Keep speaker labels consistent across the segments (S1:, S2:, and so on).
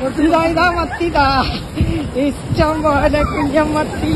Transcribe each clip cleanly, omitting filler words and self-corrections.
S1: ഇതാ മത്തിതാ ഇഷ്ടം പോലെ കുഞ്ഞം മത്തി.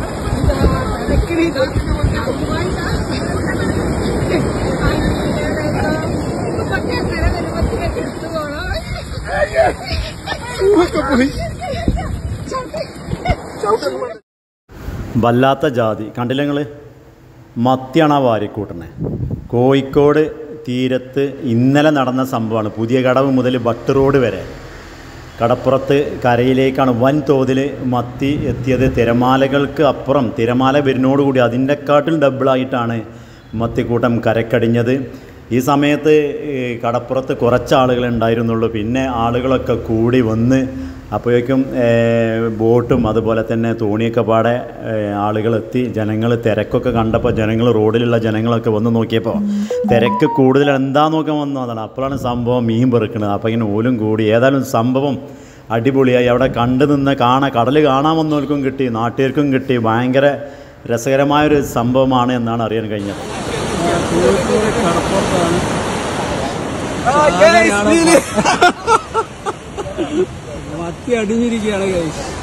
S2: വല്ലാത്ത ജാതി കണ്ടില്ല നിങ്ങൾ. മത്തിയാണ് ആ വാരിക്കൂട്ടണേ. കോഴിക്കോട് തീരത്ത് ഇന്നലെ നടന്ന സംഭവമാണ്. പുതിയ കടവ് മുതൽ ബട്ട് റോഡ് വരെ കടപ്പുറത്ത് കരയിലേക്കാണ് വൻതോതിൽ മത്തി എത്തിയത്. തിരമാലകൾക്ക് അപ്പുറം തിരമാല വരുന്നോടുകൂടി അതിൻ്റെക്കാട്ടിൽ ഡബിളായിട്ടാണ് മത്തിക്കൂട്ടം കരക്കടിഞ്ഞത്. ഈ സമയത്ത് കടപ്പുറത്ത് കുറച്ച് ആളുകൾ ഉണ്ടായിരുന്നുള്ളൂ. പിന്നെ ആളുകളൊക്കെ കൂടി വന്ന് അപ്പോഴേക്കും ബോട്ടും അതുപോലെ തന്നെ തോണിയൊക്കെ പാടെ ആളുകളെത്തി. ജനങ്ങൾ തിരക്കൊക്കെ കണ്ടപ്പോൾ ജനങ്ങൾ റോഡിലുള്ള ജനങ്ങളൊക്കെ വന്ന് നോക്കിയപ്പോൾ തിരക്ക് കൂടുതൽ എന്താ നോക്കാൻ വന്നു. അതാണ് അപ്പോഴാണ് സംഭവം മീൻ പെറുക്കുന്നത്. അപ്പോൾ ഇങ്ങനെ ഓലും കൂടി ഏതായാലും സംഭവം അടിപൊളിയായി. അവിടെ കണ്ടു നിന്ന് കടൽ കാണാൻ വന്നവർക്കും കിട്ടി, നാട്ടുകാർക്കും കിട്ടി. ഭയങ്കര രസകരമായൊരു സംഭവമാണ് എന്നാണ് അറിയാൻ കഴിഞ്ഞത്.
S1: മത്തി അടിഞ്ഞിരിക്കുകയാണ്.